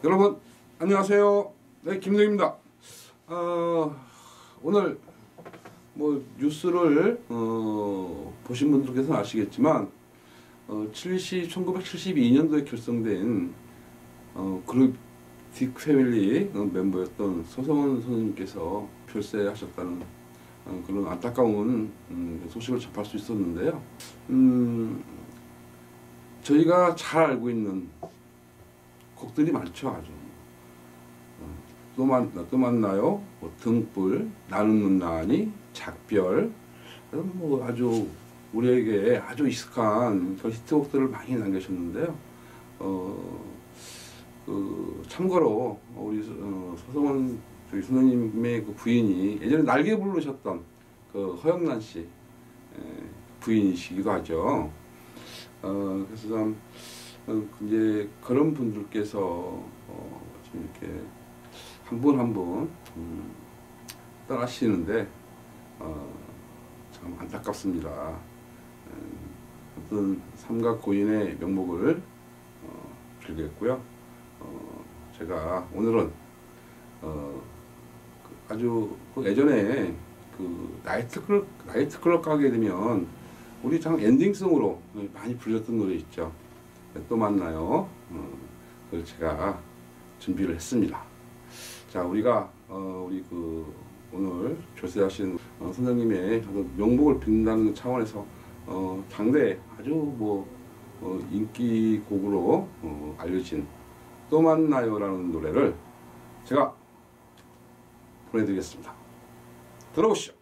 여러분 안녕하세요. 네, 김동입니다. 오늘 뭐 뉴스를 보신 분들께서는 아시겠지만 1972년도에 결성된 그룹 딕 패밀리 멤버였던 서성원 선생님께서 별세하셨다는 그런 안타까운 소식을 접할 수 있었는데요. 저희가 잘 알고 있는 곡들이 많죠. 아주 또 만나요, 뭐 등불, 나는 눈나니, 작별, 뭐 아주 우리에게 아주 익숙한 그 히트곡들을 많이 남기셨는데요. 참고로 우리 서성원 선생님의 그 부인이 예전에 날개 부르셨던 그 허영란 씨 부인이시기도 하죠. 그래서 참 이제 그런 분들께서 지금 이렇게 한 분 한 분 떠나시는데 참 안타깝습니다. 어떤 삼각고인의 명목을 빌겠고요. 제가 오늘은 아주 예전에 그 나이트클럽 가게 되면 우리 참 엔딩송으로 많이 불렸던 노래 있죠. 또 만나요. 그걸 제가 준비를 했습니다. 자, 우리가 우리 오늘 조세하신 선생님의 명복을 빈다는 차원에서 당대 아주 뭐 인기곡으로 알려진 또 만나요라는 노래를 제가 보내드리겠습니다. 들어보시죠.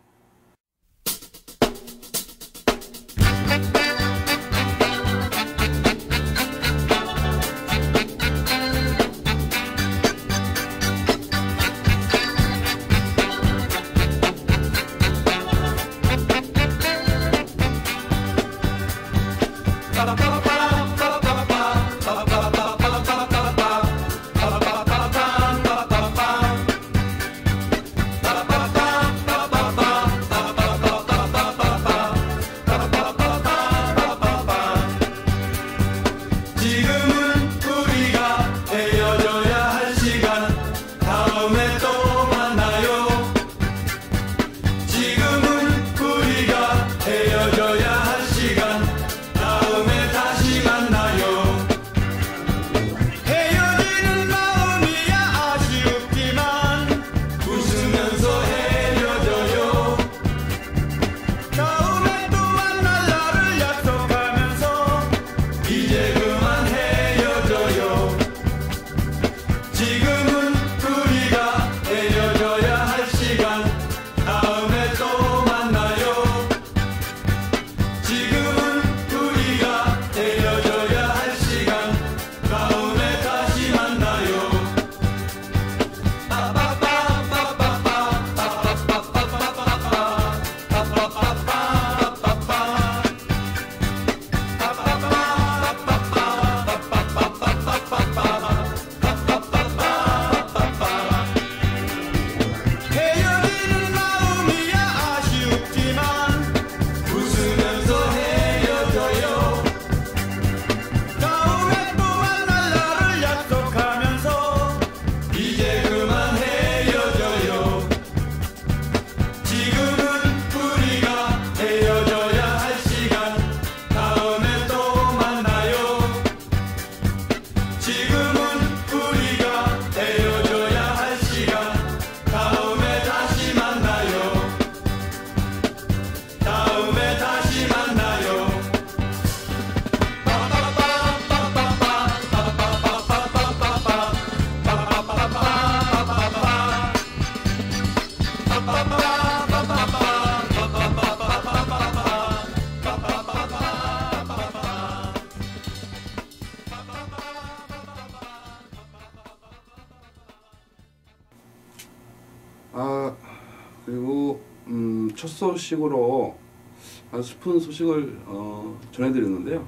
그리고 첫 소식으로 아주 슬픈 소식을 전해드렸는데요.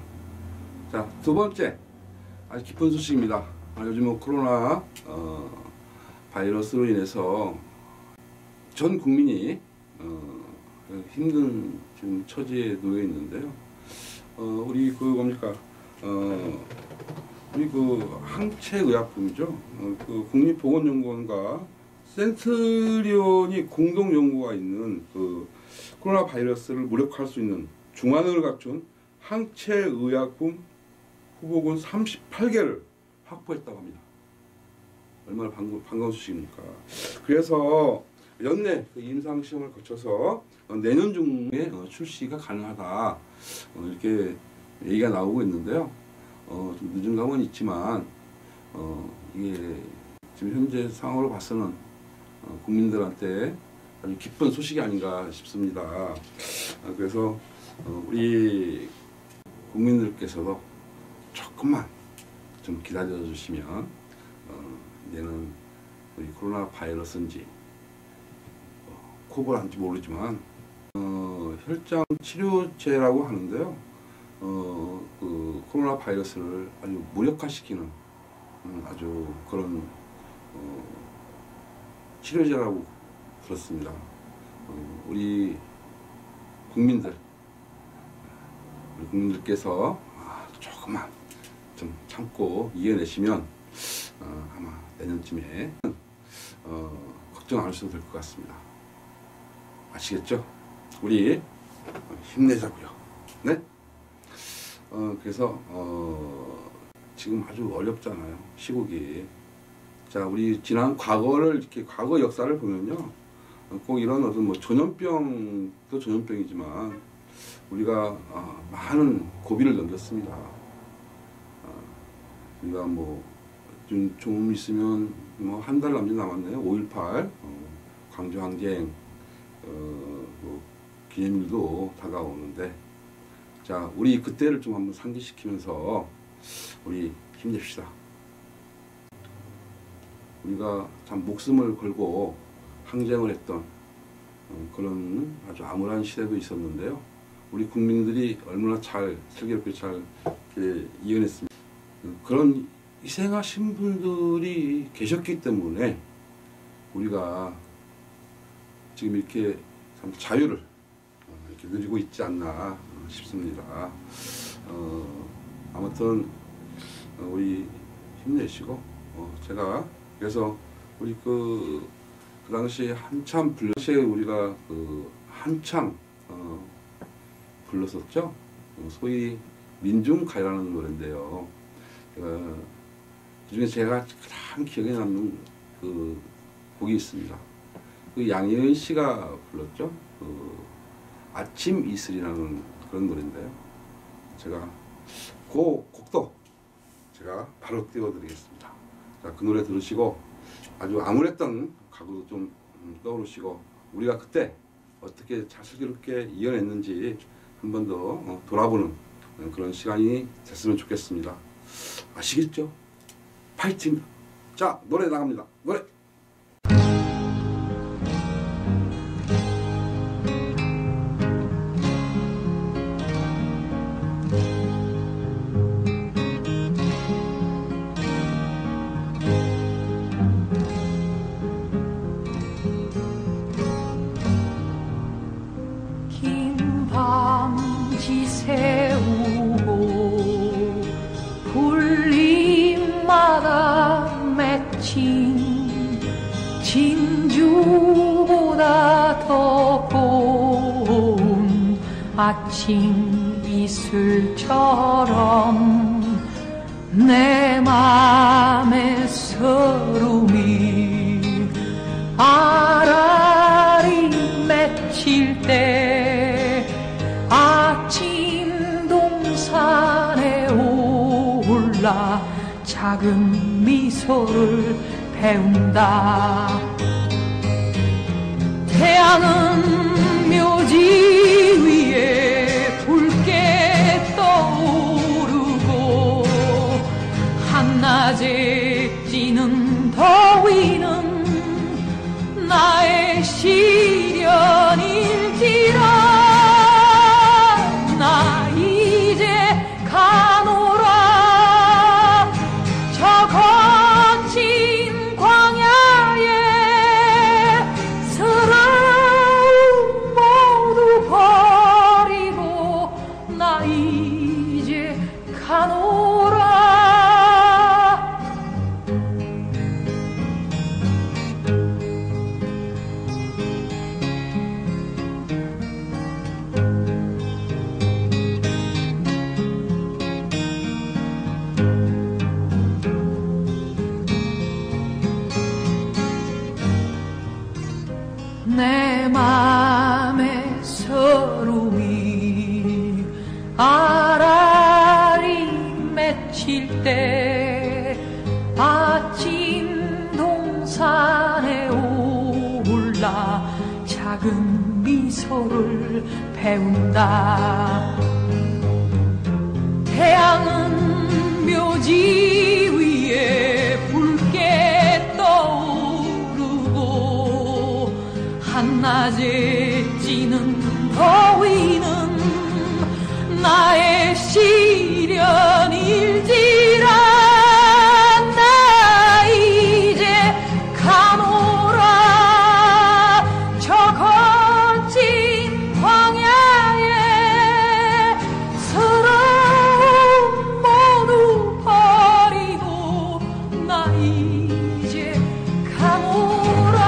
자, 두 번째 아주 기쁜 소식입니다. 요즘은 코로나 바이러스로 인해서 전 국민이 힘든 지금 처지에 놓여 있는데요. 우리 뭡니까 우리 그 항체의약품이죠. 그 국립보건연구원과 센트리온이 공동 연구가 있는 그 코로나 바이러스를 무력화할 수 있는 중환을 갖춘 항체의약품 후보군 38개를 확보했다고 합니다. 얼마나 반가운 소식입니까? 그래서 연내 그 임상시험을 거쳐서 내년 중에 출시가 가능하다, 이렇게 얘기가 나오고 있는데요. 좀 늦은 감은 있지만 이게 지금 현재 상황으로 봐서는 국민들한테 아주 기쁜 소식이 아닌가 싶습니다. 그래서 우리 국민들께서도 조금만 좀 기다려 주시면 얘는 우리 코로나 바이러스인지 코보라인지 모르지만 혈장 치료제라고 하는데요. 그 코로나 바이러스를 아주 무력화시키는 아주 그런 치료제라고 들었습니다. 우리 국민들께서 조금만 좀 참고 이겨내시면 아마 내년쯤에 걱정 안 하셔도 될 것 같습니다. 아시겠죠? 우리 힘내자고요. 네? 그래서 지금 아주 어렵잖아요, 시국이. 자, 우리 지난 과거를 이렇게 과거 역사를 보면요, 꼭 이런 어떤 뭐 전염병도 전염병이지만 우리가 많은 고비를 넘겼습니다. 우리가 뭐 좀 있으면 뭐 한 달 남짓 남았네요. 5.18 광주항쟁 뭐 기념일도 다가오는데, 자, 우리 그때를 좀 한번 상기시키면서 우리 힘냅시다. 우리가 참 목숨을 걸고 항쟁을 했던 그런 아주 암울한 시대도 있었는데요. 우리 국민들이 얼마나 잘 슬기롭게 잘 이겨냈습니다. 그런 희생하신 분들이 계셨기 때문에 우리가 지금 이렇게 참 자유를 이렇게 누리고 있지 않나 싶습니다. 아무튼 우리 힘내시고, 제가 그래서 우리 그 당시 한참 당시에 우리가 한참 불렀었죠. 소위 민중가요라는 노래인데요. 그중에 제가 가장 기억에 남는 그 곡이 있습니다. 그 양희은 씨가 불렀죠. 아침 이슬이라는 그런 노래인데요. 제가 그 곡도 제가 바로 띄워드리겠습니다. 자, 그 노래 들으시고 아주 암울했던 과거도 좀 떠오르시고 우리가 그때 어떻게 잘 슬기롭게 이겨냈는지 한 번 더 돌아보는 그런 시간이 됐으면 좋겠습니다. 아시겠죠? 파이팅! 자, 노래 나갑니다. 노래! 밤지 세우고 불림마다 맺힌 진주보다 더 고운 아침 이슬처럼 내 맘의 서름이 아라리 맺힐 때 아침 동산에 올라 작은 미소를 배운다. 태양은 묘지 위에 붉게 떠오르고 한낮에 찌는 더위는 나의 시련일지라. 나 이제 가노라 저 거친 광야에 서름 모두 버리고 나 이제 가노라. 미소를 배운다. 태양은 묘지 위에 붉게 떠오르고 한낮에 찌는 더위는 나의 시련일지라. 나 이제 가노라 저 거친 광야에 서러움 모두 버리고 나 이제 가노라.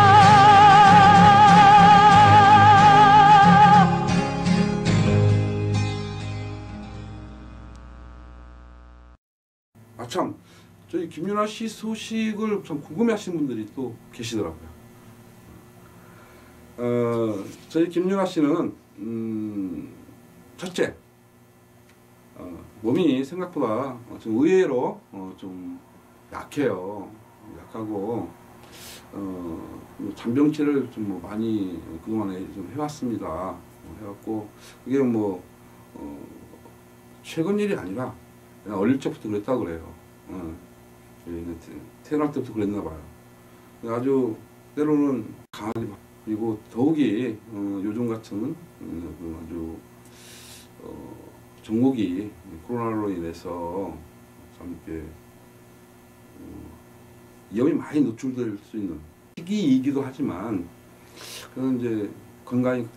참, 저희 김윤아 씨 소식을 참 궁금해하시는 분들이 또 계시더라고요. 저희 김윤아 씨는 첫째, 몸이 생각보다 좀 의외로 좀 약해요. 약하고 잔병치를 좀 뭐 많이 그동안에 좀 해왔습니다. 해왔고 이게 뭐 최근 일이 아니라 그냥 어릴 적부터 그랬다고 그래요. 태어날 때부터 그랬나 봐요. 아주 때로는 강하게 그리고 더욱이 요즘 같은 아주 전국이 코로나로 인해서 참 이렇게 위험이 많이 노출될 수 있는 시기이기도 하지만 그런 이제 건강이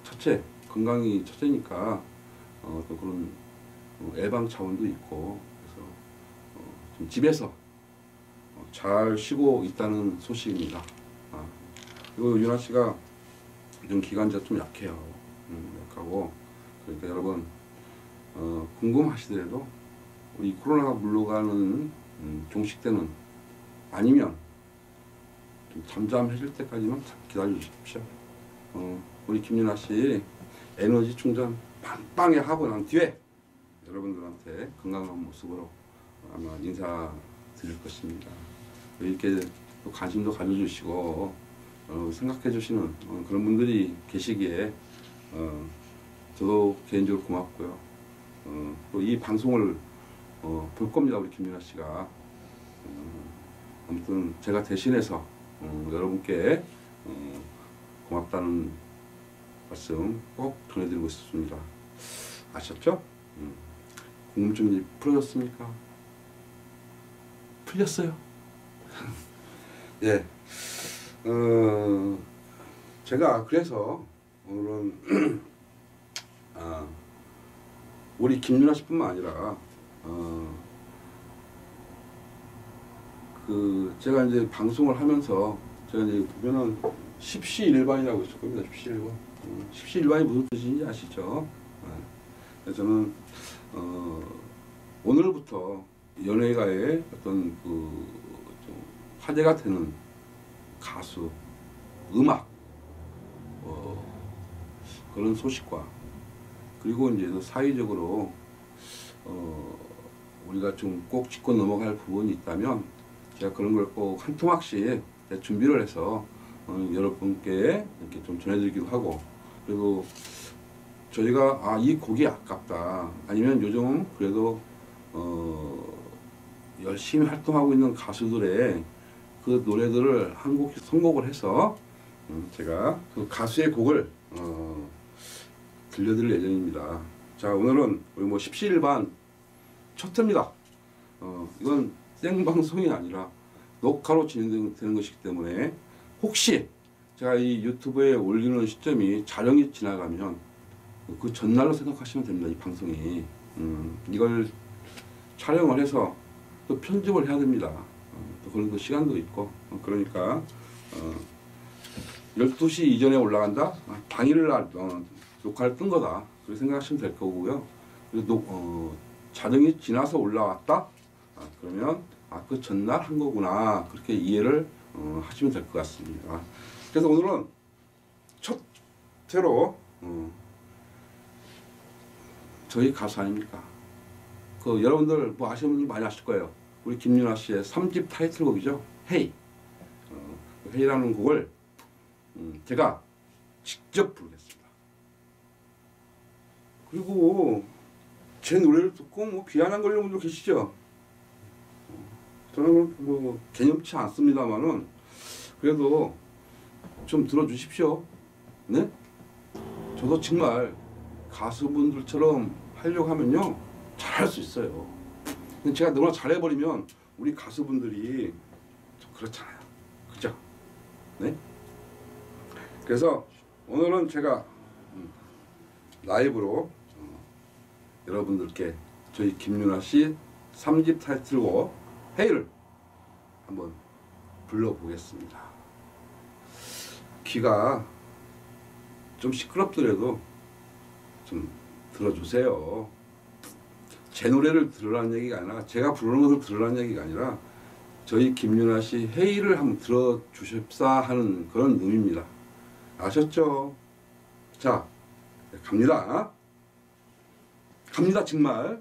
첫째니까 또 그런 예방 차원도 있고 그래서 좀 집에서 잘 쉬고 있다는 소식입니다. 그리고 윤아 씨가 요즘 기관지가 좀 약해요. 약하고 그러니까 여러분 궁금하시더라도 우리 코로나가 물러가는 종식되는 아니면 좀 잠잠해질 때까지만 기다려 주십시오. 우리 김윤아 씨 에너지 충전 빵빵하게 하고 난 뒤에 여러분들한테 건강한 모습으로 아마 인사드릴 것입니다. 이렇게 또 관심도 가져주시고 생각해 주시는 그런 분들이 계시기에 저도 개인적으로 고맙고요. 또 이 방송을 볼 겁니다. 우리 김윤아 씨가. 아무튼 제가 대신해서 여러분께 고맙다는 말씀 꼭 전해드리고 싶습니다. 아셨죠? 궁금증이 풀어졌습니까? 풀렸어요? 예. 제가 그래서 오늘은 우리 김윤아 씨뿐만 아니라 제가 이제 방송을 하면서 제가 이제 보면은 십시일반이라고 있을 겁니다. 십시일반. 십시일반이 무슨 뜻인지 아시죠? 그래서 저는 오늘부터 연예가의 어떤 좀 화제가 되는 가수, 음악 그런 소식과 그리고 이제 사회적으로 우리가 좀 꼭 짚고 넘어갈 부분이 있다면 제가 그런 걸 꼭 한 토막씩 준비를 해서 여러분께 이렇게 좀 전해드리기도 하고 그리고 저희가 이 곡이 아깝다 아니면 요즘 그래도 열심히 활동하고 있는 가수들의 그 노래들을 한 곡씩 선곡을 해서 제가 그 가수의 곡을 들려드릴 예정입니다. 자, 오늘은 우리 뭐 십시일반 첫 회입니다. 이건 생방송이 아니라 녹화로 진행되는 것이기 때문에 혹시 제가 이 유튜브에 올리는 시점이 촬영이 지나가면 그 전날로 생각하시면 됩니다. 이 방송이 이걸 촬영을 해서 또 편집을 해야 됩니다. 또 그런 또 시간도 있고 그러니까 12시 이전에 올라간다? 당일날 녹화를 뜬 거다. 그렇게 생각하시면 될 거고요. 그리고 촬영이 지나서 올라왔다? 그러면 그 전날 한 거구나. 그렇게 이해를 하시면 될 것 같습니다. 그래서 오늘은 첫 회로 저희 가수 아닙니까? 여러분들 뭐 아시는 분들 많이 아실 거예요. 우리 김윤아 씨의 3집 타이틀곡이죠. 헤이. 헤이라는 곡을 제가 직접 부르겠습니다. 그리고 제 노래를 듣고 뭐 비아냥 걸리는 분도 계시죠. 저는 뭐 개념치 않습니다만은 그래도 좀 들어주십시오. 네? 저도 정말 가수분들처럼 하려고 하면요 잘할 수 있어요. 근데 제가 너무나 잘해버리면 우리 가수분들이 좀 그렇잖아요. 그죠? 네? 그래서 오늘은 제가 라이브로 여러분들께 저희 김윤아 씨 3집 타이틀곡 헤이를 한번 불러보겠습니다. 귀가 좀 시끄럽더라도 좀 들어주세요. 제 노래를 들으라는 얘기가 아니라 제가 부르는 것을 들으라는 얘기가 아니라 저희 김윤아 씨 헤이를 한번 들어주십사 하는 그런 의미입니다. 아셨죠? 자, 갑니다. 갑니다 정말.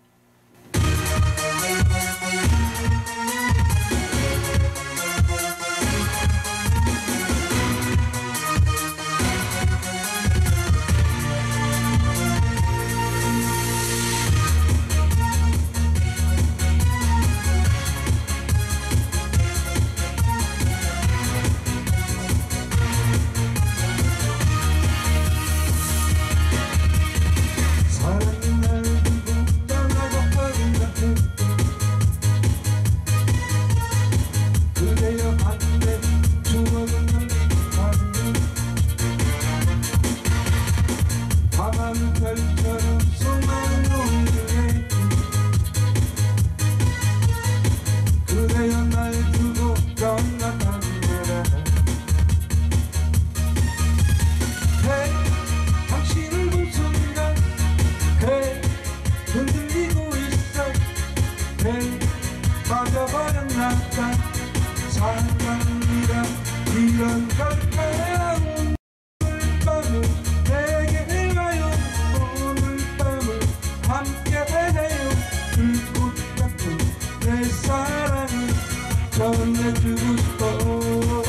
사랑이란 이런 걸까요? 오늘 밤을 내게 와요. 오늘 밤을 함께해요. 불꽃 같은 내 사랑을 전해주고 싶어.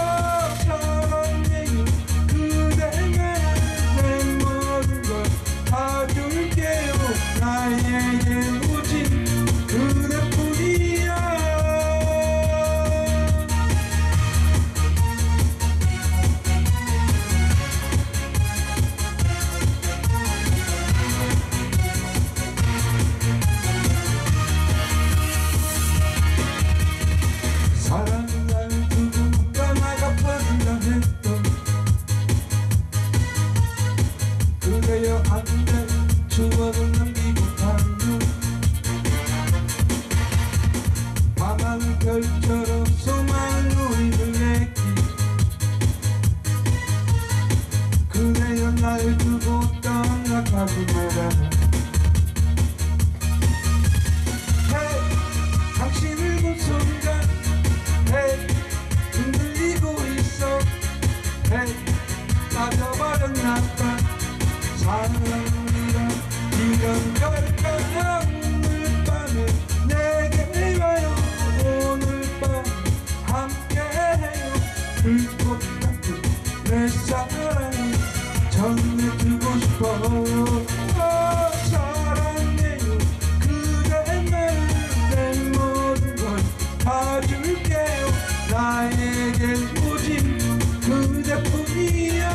사랑해요. 그대가 내 모든 걸 다 줄게요. 나에게 오직 그대뿐이야. 사랑은 날 두고 떠나가 버린다 했던 그대여 안돼 추억은 남기고 가요. 밤하늘 별처럼 소망을 우리를 냈기 그대여 날 두고 떠나가지 마라. 당신을 본 순간 흔들리고 있어. 빠져버렸나 봐. 사랑이란 이런 걸까. 오늘 밤에 내게 와요. 오늘 밤 함께해요. 불꽃 같은 내 사랑을 전해주고 싶어. 사랑해요. 그대만을 내 모든 걸 다 줄게요. 나에겐 오직 그대뿐이야.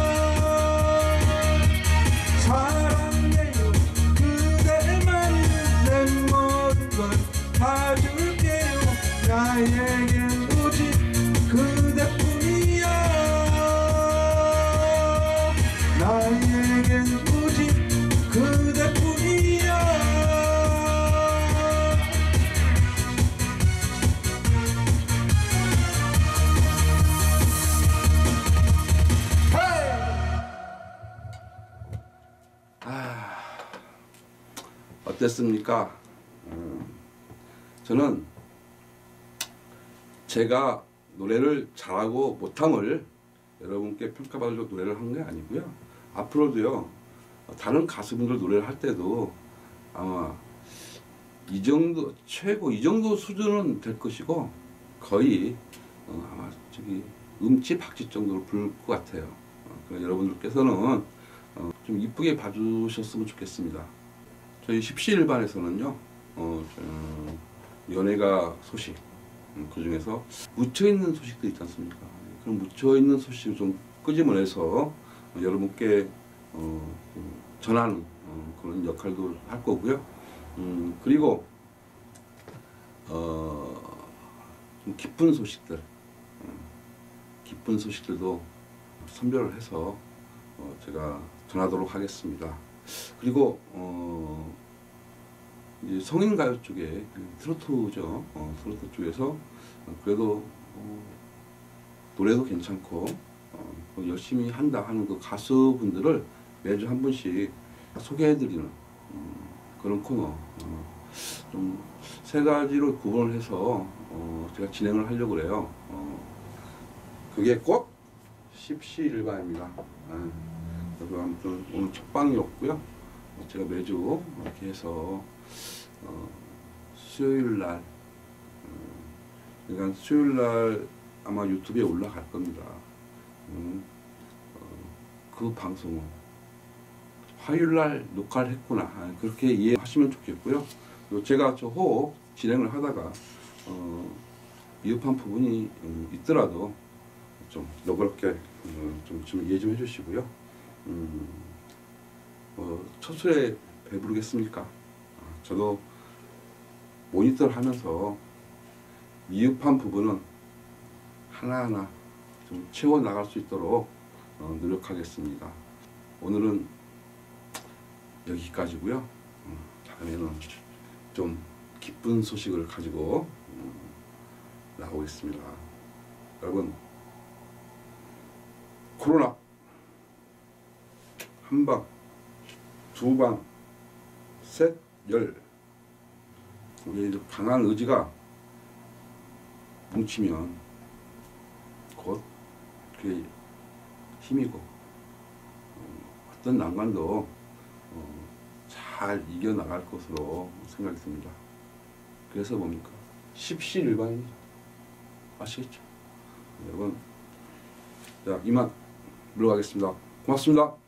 사랑해요. 그대만을 내 모든 걸 다 줄게요. 나에겐 오직 그대뿐이야. 나에겐 오직 그대뿐이야. 어땠습니까? 저는 제가 노래를 잘하고 못함을 여러분께 평가받으려고 노래를 한 게 아니고요. 앞으로도요, 다른 가수분들 노래를 할 때도 아마 이 정도, 최고 이 정도 수준은 될 것이고, 거의 아마 저기 음치 박치 정도로 부를 것 같아요. 여러분들께서는 좀 이쁘게 봐주셨으면 좋겠습니다. 저희 십시일반에서는요, 연예가 소식, 그 중에서 묻혀있는 소식들 있지 않습니까? 그런 묻혀있는 소식을 좀 끄집어내서 여러분께 전하는 그런 역할도 할 거고요. 그리고 좀 기쁜 소식들, 기쁜 소식들도 선별을 해서 제가 전하도록 하겠습니다. 그리고 이제 성인 가요 쪽에 트로트죠. 트로트 쪽에서 그래도 노래도 괜찮고 열심히 한다 하는 그 가수분들을 매주 한 분씩 소개해드리는 그런 코너 좀 세 가지로 구분을 해서 제가 하려고 그래요. 그게 꼭 십시일반입니다. 그래서 아무튼 오늘 첫 방이었고요. 제가 매주 이렇게 해서 수요일 날, 그러니까 수요일 날 아마 유튜브에 올라갈 겁니다. 그 방송은 화요일 날 녹화를 했구나, 그렇게 이해하시면 좋겠고요. 그리고 제가 저 호흡 진행을 하다가 미흡한 부분이 있더라도 좀 너그럽게 좀 이해 좀 해주시고요. 첫 술에 배부르겠습니까? 저도 모니터를 하면서 미흡한 부분은 하나하나 좀 채워 나갈 수 있도록 노력하겠습니다. 오늘은 여기까지고요. 다음에는 좀 기쁜 소식을 가지고 나오겠습니다. 여러분, 코로나 한 방, 두 방, 셋, 열. 우리 강한 의지가 뭉치면 곧 그게 힘이고 어떤 난관도 잘 이겨나갈 것으로 생각이 듭니다. 그래서 뭡니까? 십시일반입니다. 아시겠죠? 여러분, 자, 이만 물러가겠습니다. 고맙습니다.